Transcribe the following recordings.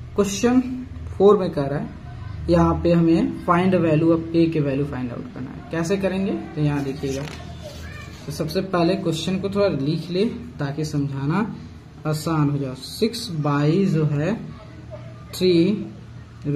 Question 4 में कह रहा है यहाँ पे हमें फाइंड वैल्यू ऑफ ए के वैल्यू फाइंड आउट करना है। कैसे करेंगे तो यहाँ देखिएगा। तो सबसे पहले क्वेश्चन को थोड़ा लिख ले ताकि समझाना आसान हो जाए। 6 बाई जो है 3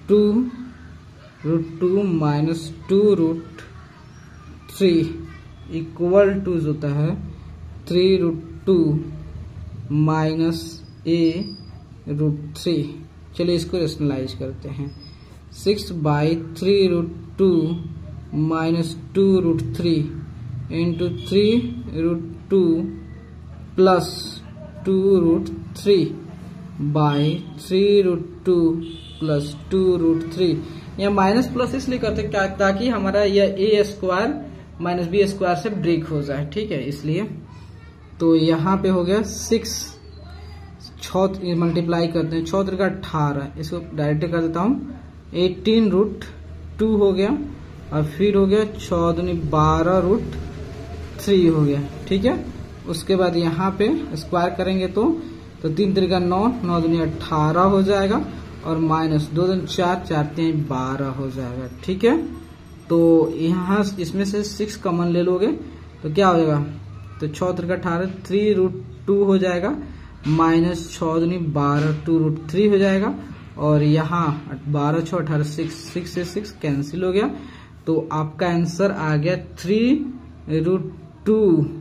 root two minus 2 root 3 equal to होता है 3 रूट 2 माइनस ए रूट 3। चलिए इसको रेशनलाइज करते हैं। 6 by 3 root 2 minus 2 root 3 into 3 root 2 plus 2 root 3 by 3 root 2 plus 2 root 3। यह माइनस प्लस इसलिए करते हैं ताकि हमारा यह a square minus b square से ब्रेक हो जाए, ठीक है, इसलिए। तो यहाँ पे हो गया 6 6 मल्टीप्लाई करते हैं, 6 का 18, इसको डायरेक्ट कर देता हूँ। 18 रूट 2 हो गया और फिर हो गया 14 12 रूट 3 हो गया, ठीक है। उसके बाद यहाँ पे स्क्वायर करेंगे तो 3 3 का 9 9 दूनी 18 हो जाएगा और माइनस 2 2 4 4 3 12 हो जाएगा, ठीक है। तो यहाँ इसमें से 6 कॉमन ले लोगे तो क्या हो जाएगा, तो 6 3 का 18 3 रूट 2 हो जाएगा माइनस 6 दूनी 12 2 रूट 3 हो जाएगा और यहाँ 12 6 18 6 से 6 कैंसिल हो गया। तो आपका आंसर आ गया 3 रूट 2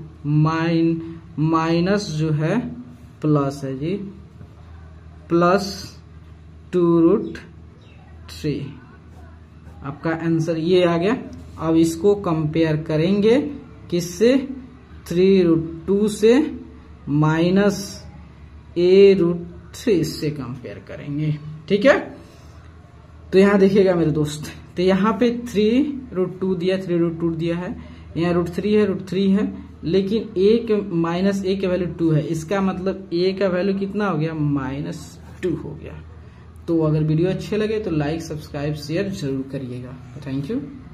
माइनस जो है प्लस है जी प्लस 2 रूट 3। आपका आंसर ये आ गया। अब इसको कंपेयर करेंगे किससे, 3 रूट 2 से माइनस ए रूट 3 से कंपेयर करेंगे, ठीक है। तो यहाँ देखिएगा मेरे दोस्त, तो यहाँ पे 3 रूट 2 दिया, 3 रूट 2 दिया है, यहाँ रूट 3 है, लेकिन ए के माइनस ए का वैल्यू 2 है, इसका मतलब ए का वैल्यू कितना हो गया, -2 हो गया। तो अगर वीडियो अच्छे लगे तो लाइक सब्सक्राइब शेयर जरूर करिएगा। Thank you.